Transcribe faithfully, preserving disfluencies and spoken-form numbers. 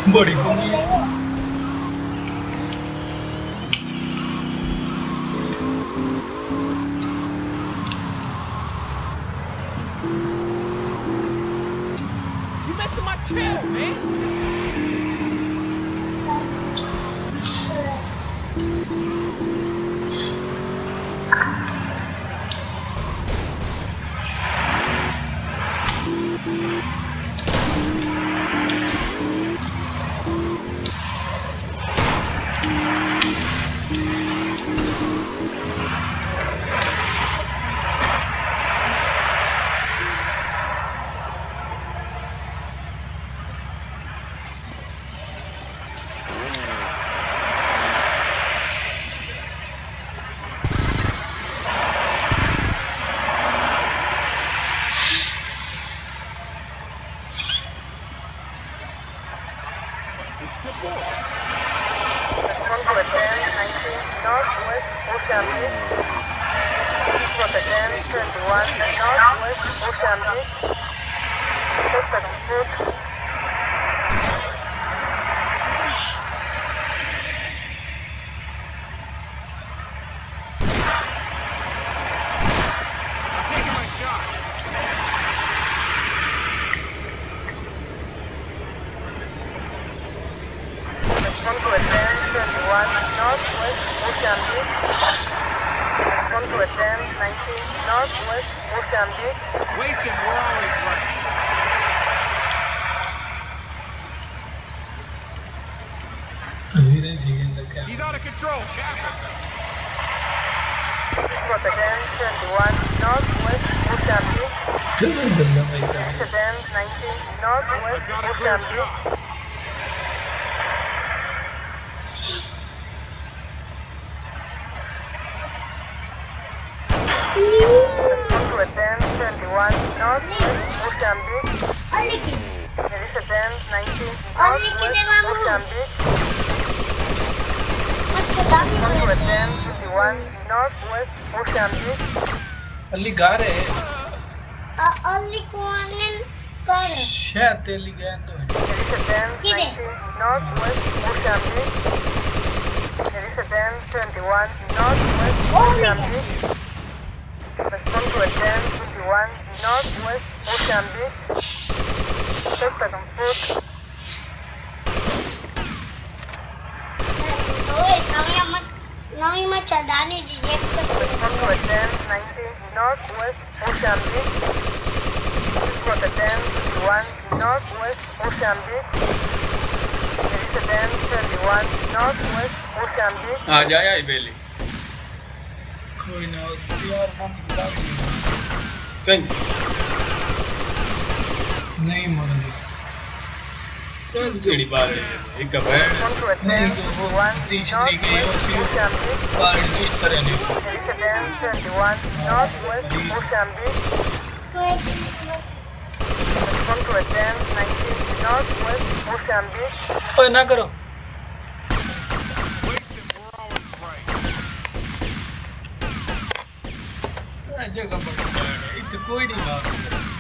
बड़ी घूमी है। You messing my trail, man. Respond to attend nineteen Northwest Mozambique. Respond to attend twenty-one Northwest Mozambique. Suspect on foot. I'm taking my shot. Respond to attend twenty-one Northwest Mozambique. Respond to attend nineteen Northwest Mozambique. Wasting, we're always right. तस्वीरें siguiendo acá. He's out of control, Captain. Respond to attend twenty-one Northwest Mozambique. चलो इधर ला भाई साहब. Attend nineteen I've Northwest got a clear Mozambique. shot. Respond to attend twenty-one Northwest Mozambique. Alikin. There is attend nineteen Alikin Northwest din mama mo. Mozambique. Mas kadami mo Respond to yan. attend twenty-one Northwest Mozambique. Ali गा रहे हैं. Alikuanin kare. शायद तेली गया तो है. There is attend Side. nineteen Northwest Mozambique. There is attend twenty-one Northwest Oh my Mozambique. Respond to attend twenty-one Northwest Mozambique. Suspect on foot. Oy, nangi mat nangi machadani reject ko. Respond to attend nineteen Northwest Mozambique. Respond to attend twenty-one Northwest Mozambique. There is attend twenty-one Northwest Mozambique. आ जाए आई बेली. कोई ना यार हम निकाल देंगे. कहीं नहीं मरेंगे. चल केड़ी बात है. एक का बैठ. Respond to नहीं attend तो वो twenty-one तीस तरीके और Northwest फिर Mozambique. बाहर किस तरह नहीं. There is attend twenty-one Northwest Mozambique. Respond to attend nineteen Northwest Mozambique. ओए ना करो. Wasting, we're always right. जगह पर इतना कोई नहीं बात.